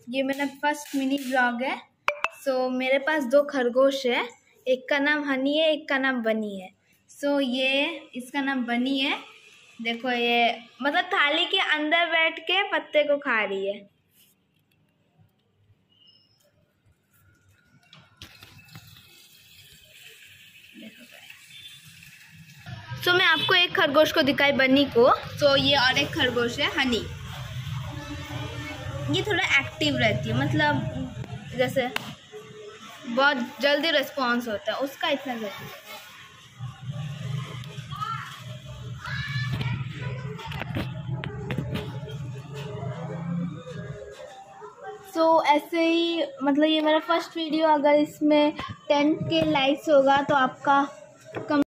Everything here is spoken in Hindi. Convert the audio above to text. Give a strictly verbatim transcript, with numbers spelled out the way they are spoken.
ये मेरा फर्स्ट मिनी ब्लॉग है। सो so, मेरे पास दो खरगोश है, एक का नाम हनी है, एक का नाम बनी है। सो so, ये इसका नाम बनी है। देखो ये मतलब थाली के अंदर बैठ के पत्ते को खा रही है। सो so, मैं आपको एक खरगोश को दिखाई बनी को। सो so, ये और एक खरगोश है हनी। ये थोड़ा एक्टिव रहती है, मतलब जैसे बहुत जल्दी रिस्पॉन्स होता है उसका, इतना जल्दी। सो so, ऐसे ही मतलब ये मेरा फर्स्ट वीडियो, अगर इसमें टेन के लाइक्स होगा तो आपका